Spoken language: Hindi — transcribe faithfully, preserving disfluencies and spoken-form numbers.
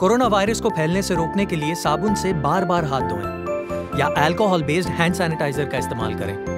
कोरोना वायरस को फैलने से रोकने के लिए साबुन से बार बार हाथ धोएं या अल्कोहल बेस्ड हैंड सैनिटाइजर का इस्तेमाल करें।